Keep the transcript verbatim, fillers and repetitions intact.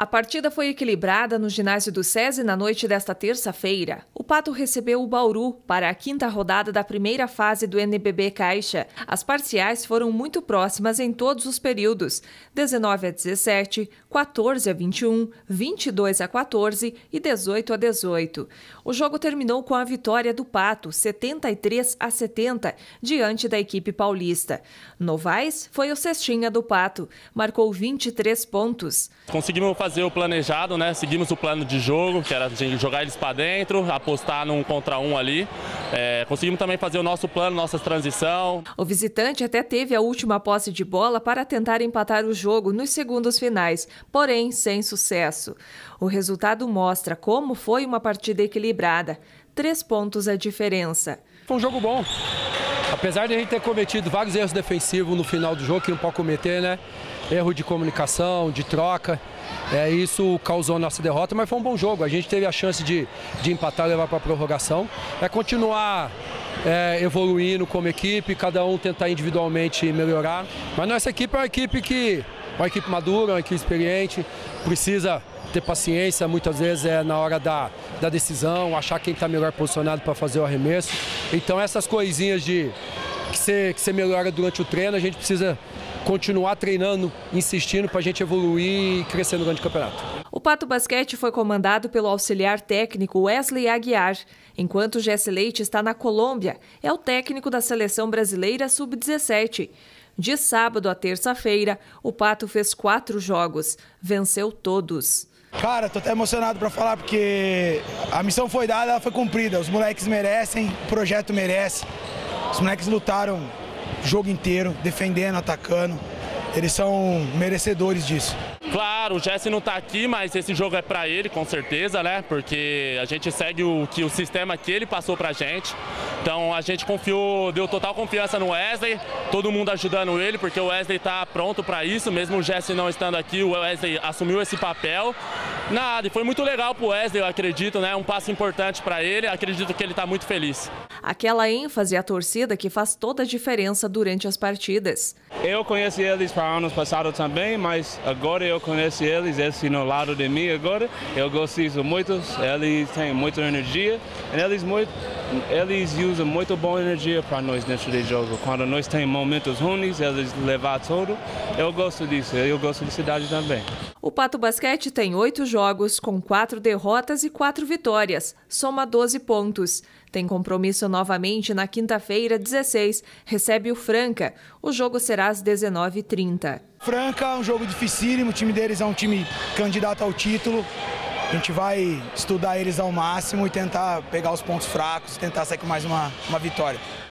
A partida foi equilibrada no ginásio do SESI na noite desta terça-feira. O Pato recebeu o Bauru para a quinta rodada da primeira fase do N B B Caixa. As parciais foram muito próximas em todos os períodos: dezenove a dezessete, quatorze a vinte e um, vinte e dois a quatorze e dezoito a dezoito. O jogo terminou com a vitória do Pato, setenta e três a setenta, diante da equipe paulista. Novaes foi o cestinha do Pato, marcou vinte e três pontos. Conseguimos fazer o planejado, né? Seguimos o plano de jogo, que era jogar eles para dentro, apostar num contra um ali. É, conseguimos também fazer o nosso plano, nossa transição. O visitante até teve a última posse de bola para tentar empatar o jogo nos segundos finais, porém sem sucesso. O resultado mostra como foi uma partida equilibrada. Três pontos a diferença. Foi um jogo bom. Apesar de a gente ter cometido vários erros defensivos no final do jogo, que não pode cometer, né? Erro de comunicação, de troca. É, isso causou a nossa derrota, mas foi um bom jogo. A gente teve a chance de, de empatar e levar para a prorrogação. É continuar é, evoluindo como equipe, cada um tentar individualmente melhorar. Mas nossa equipe é uma equipe que uma equipe madura, uma equipe experiente, precisa ter paciência, muitas vezes é na hora da, da decisão, achar quem está melhor posicionado para fazer o arremesso. Então essas coisinhas de que você, que você melhora durante o treino, a gente precisa continuar treinando, insistindo para a gente evoluir e crescer durante o campeonato. O Pato Basquete foi comandado pelo auxiliar técnico Wesley Aguiar, enquanto Jesse Leite está na Colômbia, é o técnico da seleção brasileira sub dezessete. De sábado a terça-feira, o Pato fez quatro jogos, venceu todos. Cara, tô até emocionado para falar porque a missão foi dada, ela foi cumprida. Os moleques merecem, o projeto merece. Os moleques lutaram o jogo inteiro, defendendo, atacando. Eles são merecedores disso. Claro, o Jesse não está aqui, mas esse jogo é para ele, com certeza, né? Porque a gente segue o, que, o sistema que ele passou para a gente. Então a gente confiou, deu total confiança no Wesley, todo mundo ajudando ele, porque o Wesley está pronto para isso. Mesmo o Jesse não estando aqui, o Wesley assumiu esse papel. Nada, e foi muito legal para o Wesley, eu acredito, né? Um passo importante para ele, acredito que ele está muito feliz. Aquela ênfase à torcida que faz toda a diferença durante as partidas. Eu conheci eles para anos passados também, mas agora eu conheço eles, eles no lado de mim agora. Eu gosto muito, eles têm muita energia, e eles, muito, eles usam muito boa energia para nós dentro do jogo. Quando nós temos momentos ruins, eles levam tudo. Eu gosto disso, eu gosto de cidade também. O Pato Basquete tem oito jogos, com quatro derrotas e quatro vitórias, soma doze pontos. Tem compromisso novamente na quinta-feira, dezesseis, recebe o Franca. O jogo será às dezenove e trinta. Franca é um jogo dificílimo, o time deles é um time candidato ao título. A gente vai estudar eles ao máximo e tentar pegar os pontos fracos, tentar sair com mais uma, uma vitória.